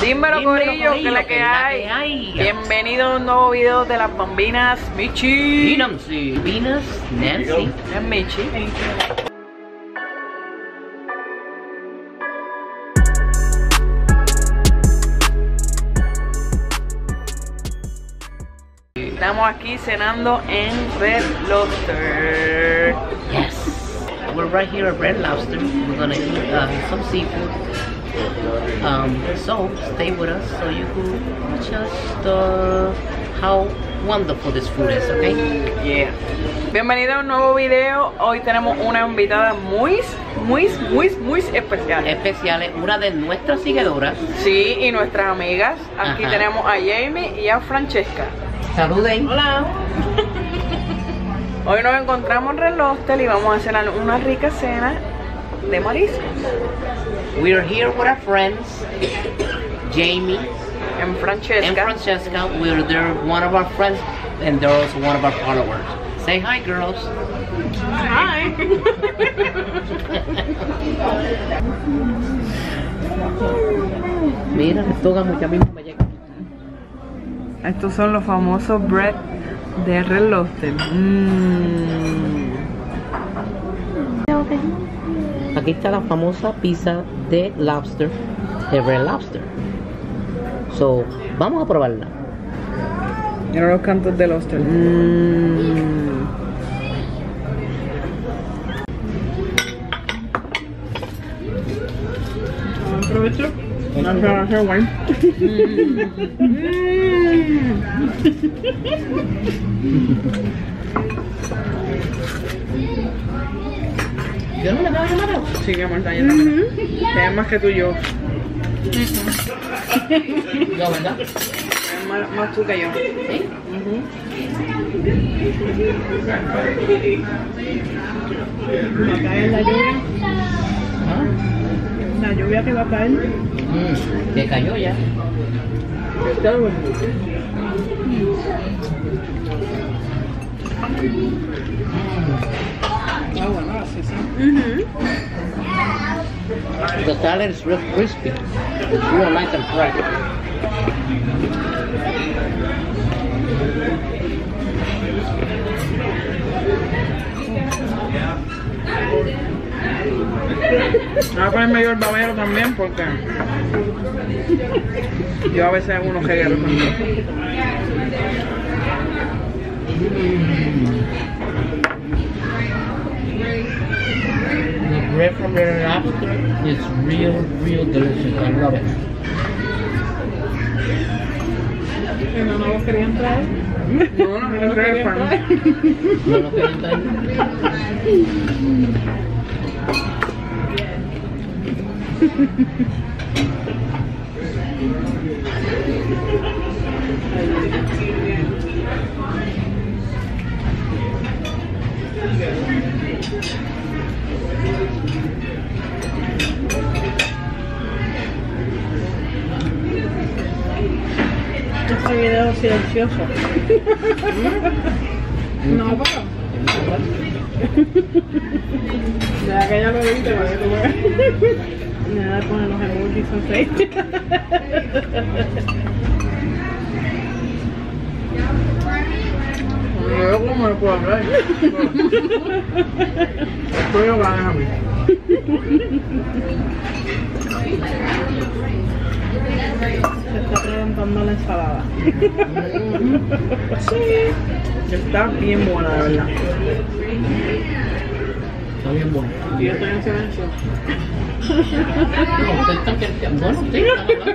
Dímelo, corillo, que es la que hay. Bienvenido a un nuevo video de las bambinas Michi y Nancy. Venus, Nancy. Es Michi. Estamos aquí cenando en Red Lobster. Yes. We're right here at Red Lobster. We're gonna eat some seafood. So stay with us so you can just how wonderful this food is, okay? Yeah. Bienvenido a un nuevo video. Hoy tenemos una invitada muy especial. Especial, una de nuestras seguidoras. Sí, y nuestras amigas. Aquí Ajá. tenemos a Jamie y a Francesca. Saluden. Hola. Hoy nos encontramos en Red Lobster y vamos a hacer una rica cena de mariscos. We're here with our friends, Jamie and Francesca. We're there, one of our friends, and they're also one of our followers. Say hi, girls. Hi. Mira, me toca mucho, a mí me llega. Estos son los famosos bread de Red Lobster. Aquí está la famosa pizza de lobster, de Red Lobster. So, vamos a probarla. Mira los cantos de Lobster. Aprovecho. Gracias, guay. Yo no me tengo que matar. Sí, que amor, está también. Te ves más que tú y yo. Yo, ¿verdad? Te ves más tú que yo. ¿Sí? Va a caer la lluvia. ¿Ah? La lluvia que va a caer. Que cayó ya. Está bueno. Está bueno, así sí. The salad is real crispy. It's real nice and fresh. Voy a poner medio el babero también porque yo a veces hago unos regueros también. The bread from the lobster is real delicious. I love it. ¿No lo querían traer? No lo querían traer. No lo querían traer. Este video silencioso. No, pero ya que ya lo viste, para que tú veas. Me da con los emojis son 6. Yo como no puedo hablar. Estoy hablando a mí. Se está levantando la ensalada. Sí. Está bien buena, de verdad. Está bien bueno. Y yo estoy en silencio. No, usted está que bueno, sí.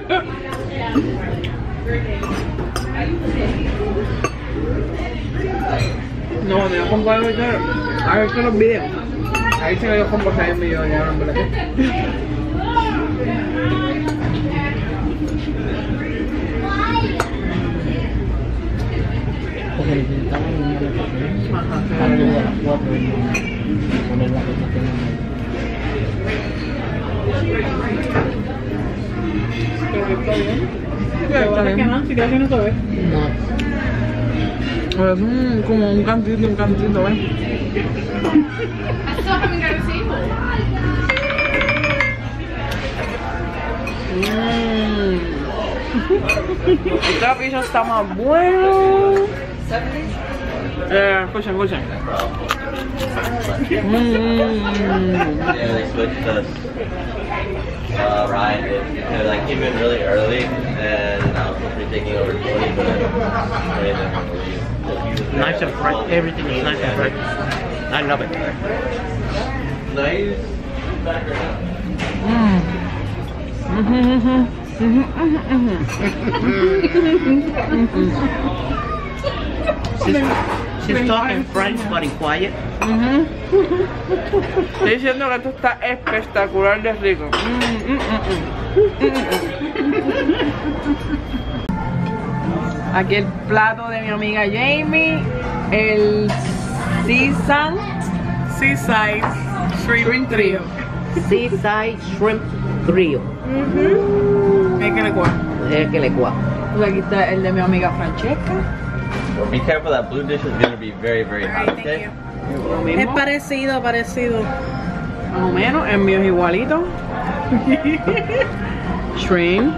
No, cuando yo pongo algo a ver que los videos. Ahí se me dio con cosas en video ya, hombre. Porque necesitamos una algo de las 4 y poner la cosa que Está bien. Si casi no se ve. no. Es como un cantito, ¿ves? Esta pizza está más buena. Escuchen. Yeah, they switched us. Ryan did. They like came in really early, and I was supposed to be taking over 20, but I didn't leave. Nice and fresh. Everything is nice and fresh. I love it. Nice. She's talking French, but in quiet. Estoy diciendo que esto está espectacular de rico. Aquí el plato de mi amiga Jamie, el Seaside Shrimp Trio. Seaside Shrimp Trio. Es que le cuadra. Es que le cuadra. Aquí está el de mi amiga Francesca. Be careful, that blue dish is going to be very, very hot, okay? Lo mismo. Es parecido. Más o menos, el mío es igualito. Shrimp.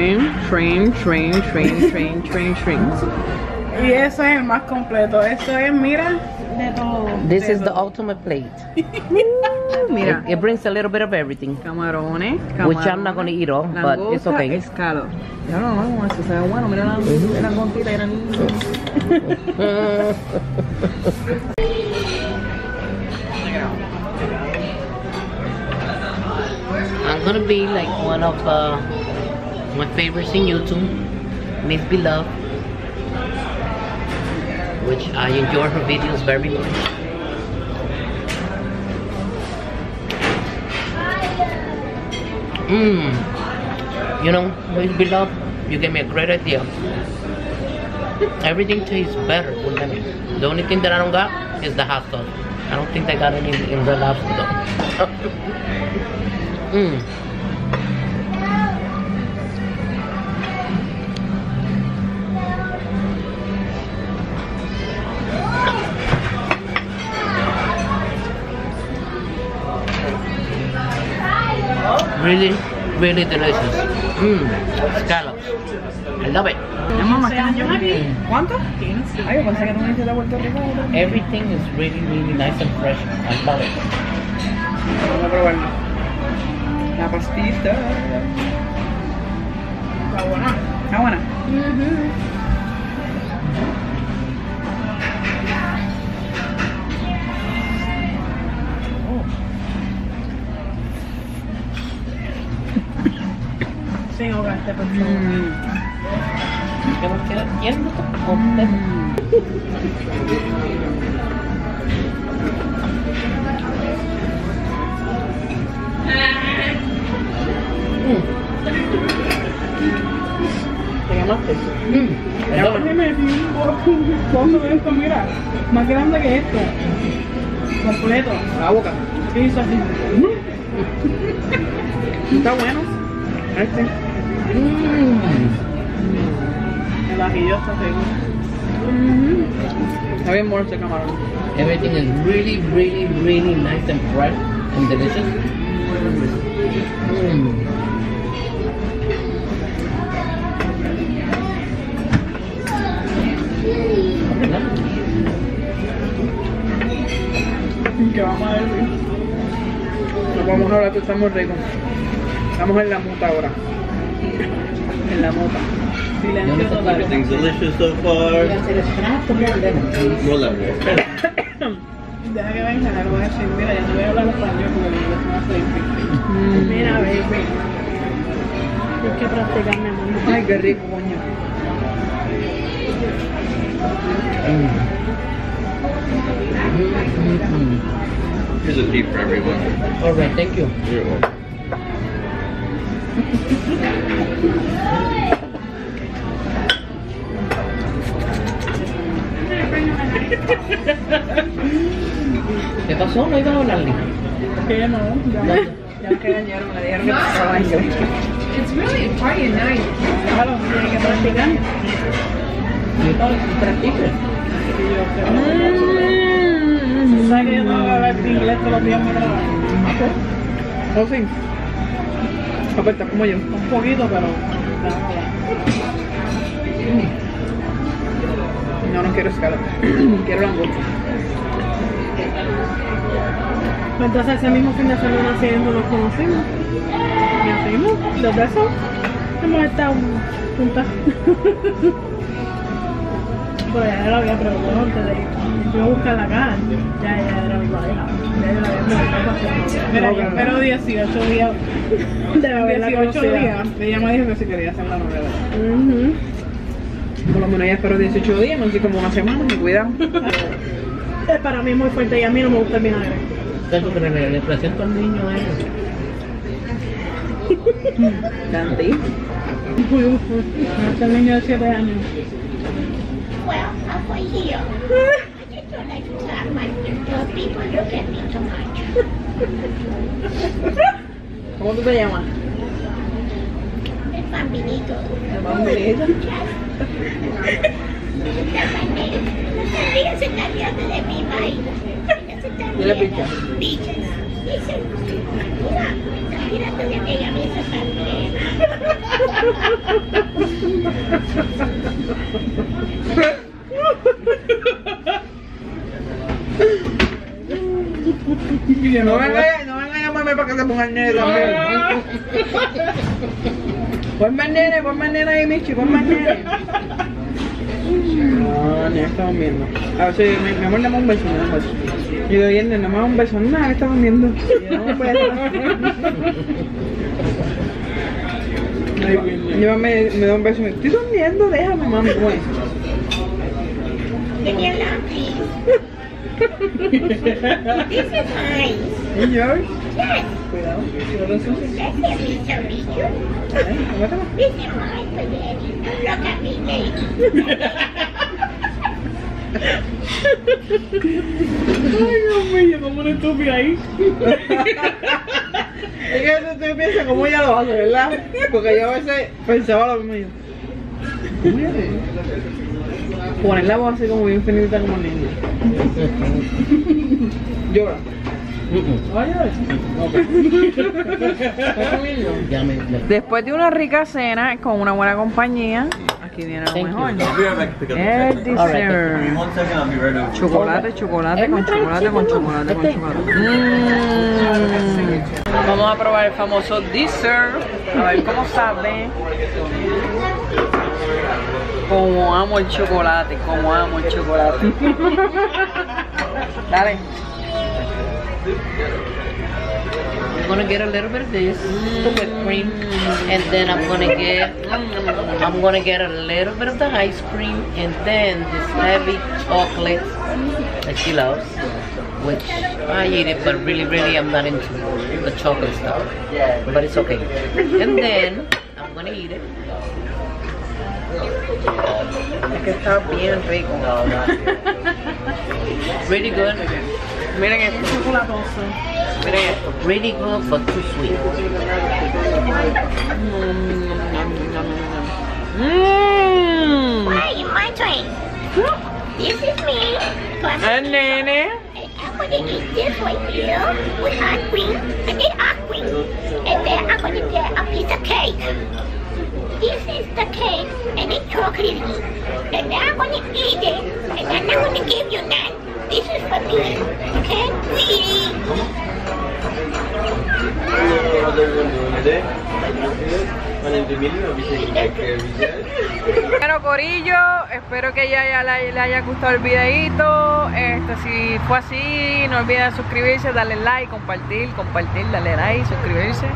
Y eso es el más completo. Eso es, mira, de todo. This is the ultimate plate. Mira, It brings a little bit of everything, camarones, which I'm not going to eat all, but it's langosta, okay. escalot. Ya no, vamos, eso se ve bueno. Mira la langostita y I'm gonna be like one of my favorites in YouTube, Miss Beloved, which I enjoy her videos very much. You know, Miss Beloved, you gave me a great idea. Everything tastes better with lemon. The only thing that I don't got is the hot sauce. I don't think they got any in Red Lobster though. Really delicious. Scallops. I love it. ¿Cuánto? Ay, yo pensé que no me hiciera de Puerto Rico. Everything is really nice and fresh. I love it. Vamos a probarlo. La pastita. Está buena. Está buena. Sí, ahogaste, por favor. ¿Qué nos queda? ¿Quién no está? ¿Te llamaste? Ya me metí un pozo de esto, mira, más grande que esto. Completo. La boca. ¿Qué hizo así? Está bueno. Este. El ajillo está rico. Está bien bueno este camarón. Everything is really nice and fresh and delicious. Que vamos a ver. Nos vamos ahora, tú estás muy rico. Estamos en la muta ahora. En la muta. Silencio total. Everything's delicious so far. More lemon. Deja que venga, le voy a decir, mira, ya no voy a hablar español porque mi inglés no es difícil. Mira, baby. Tienes que practicar, mi amor. Ay, qué rico, coño. Here's a treat for everyone. Alright, thank you. You're welcome. ¿Qué pasó? ¿No iba a hablarle? Que no, ya que ayer me dijeron que pasaba inglés. It's really a party night. Claro, tiene que practicar. Practique. ¿Sabes que yo tengo que hablar inglés todos los días en mi trabajo? ¿Oh, sí? Aparte, como yo. Un poquito, pero No quiero escala. Quiero langosta. Entonces ese mismo fin de semana haciendo nos conocimos. Y hacemos, desde eso hemos estado juntas. Pero ya yo la había preguntado antes de ir. Yo a buscar la cara, ya ella era mi pareja. Ya yo la había preguntado. Mira, yo espero 18 días de haberla 18 días. Ella me dijo que si quería hacer la novela. Por lo menos ya espero 18 días, no sé, como una semana, me cuidado. Para mí es muy fuerte y a mí no me gusta el vinagre. Pero le presento al niño a ella. Dante. Hasta el niño de 7 años. Well, over here. I just don't like to talk much. People look at me too much. ¿Cómo tú te llamas? El bambinito. El bambinito. No sabía se está riendo de mí, May. ¿Y la picha? Pichas. Dice, mira, está mirando de mí, a mí se está riendo. No venga a llamarme para que se ponga el nene también. Ponme el nene ahí, Michi, ponme el nene. No, ya estamos viendo. A ver si mi amor, dame un beso, me da un beso. Y yo oyendo, no me da un beso, nada, que estamos viendo. Y yo, no puedo. Yo me da un beso y me estoy durmiendo, déjame, mami, ¿cómo es? Give me a love, please. This is mine. ¿Y George? Yes. Cuidado, no lo ensucies. That's a Mr. Richard. Agárrala. This is mine for daddy. Look at me, lady. Ay, Dios mío, como una estúpida ahí. Es que tú piensas cómo ella lo hace, ¿verdad? Porque yo a veces pensaba lo mismo yo. ¿Cómo ella hace? Poner la voz así como bien finita como niña. Llora. Ay, ay. Después de una rica cena con una buena compañía, aquí viene lo mejor. El dessert. Chocolate con chocolate. Vamos a probar el famoso dessert. A ver cómo sabe. Como amo el chocolate, Dale. I'm gonna get a little bit of this whipped cream, and then I'm gonna get a little bit of the ice cream, and then this heavy chocolate that she loves, which I eat it, but really I'm not into the chocolate stuff, but it's okay. And then I'm gonna eat it. Es que está bien rico. Really good. Miren esto. Chocolatoso. Miren esto. Really good, but too sweet. Why, my turn. This is me. El nene. I'm gonna eat this right here with hot cream and then hot cream. And then I'm gonna get a piece of cake. This is the cake and it's chocolatey. And then I'm gonna eat it. And then I'm gonna give you none. This is for me. Okay? Bueno, corillo, espero que ya le haya gustado el videito. Si fue así, no olviden suscribirse, darle like, compartir, darle like, suscribirse.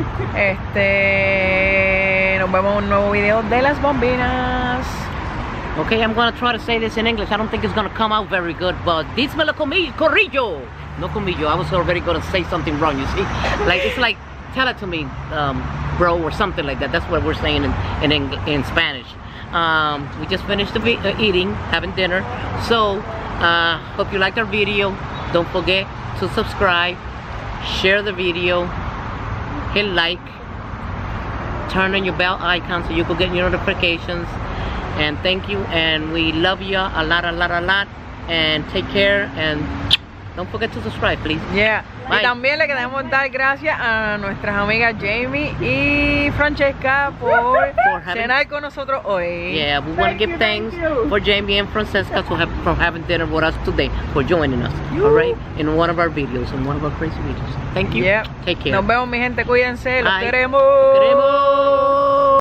Nos vemos en un nuevo video de las bombinas. Okay, I'm gonna try to say this in English. I don't think it's gonna come out very good, but dísmelo Corillo. No Comillo. I was already gonna say something wrong, you see? Like, it's like, tell it to me, bro, or something like that. That's what we're saying in Spanish. We just finished eating, having dinner. So, hope you liked our video. Don't forget to subscribe, share the video, hit like, turn on your bell icon so you can get your notifications. And thank you, and we love you a lot, and take care, and Don't forget to subscribe, please. Yeah. Bye. Y también le queremos dar gracias a nuestras amigas Jamie y Francesca por having- cenar con nosotros hoy. Yeah, we want to give thanks for Jamie and Francesca for having dinner with us today, for joining us, all right, in one of our videos, in one of our crazy videos. Thank you. Yeah. Take care. Nos vemos, mi gente, cuídense, los Bye. queremos. Queremos.